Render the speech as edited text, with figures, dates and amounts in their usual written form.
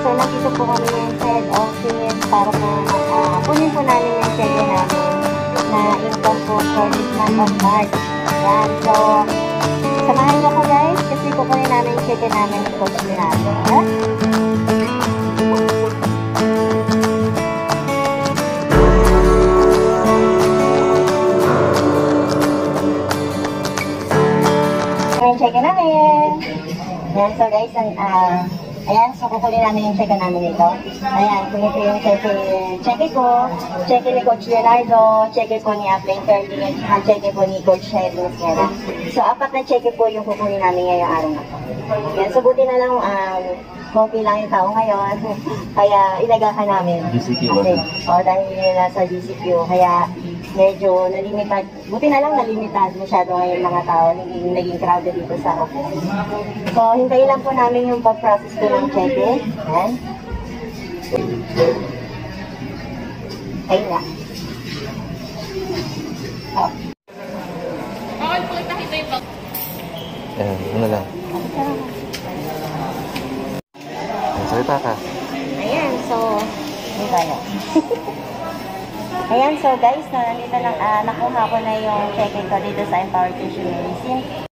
So, nandito po kami yung head office para po kunin po namin yung check namin na income po for this month of March. Ayan. So, samahan niyo ko guys kasi kukunin namin yung check namin ng coach namin. Ha? Check namin. Ayan, so guys, ayan, so kukunin namin yung check namin dito. Ayan, kunin ko yung check ko, check ni Coach Leonardo, check po ni Aplane Kirby, at check po ni Coach Sherry Musquera. So, 4 na check po yung kukunin namin ngayong araw na po. Ayan, so buti na lang, konti lang yung tao ngayon, kaya inagahan namin. GCQ ba? O, dahil nasa GCQ, kaya medyo nalimitad, buti na lang nalimitad masyado ngayon mga tao, naging crowded dito sa office. So, hintayin lang po namin yung pag-process ko ng check-in. Ayan. Ayun na. Oh. Okay po, nakita yung bag. Ayan, ano lang. Salita ka. Ayan, so, hindi tayo. Ayan, so guys, nandito lang, nakuha ko na yung check-in ko dito sa Empower Tuition Medicine.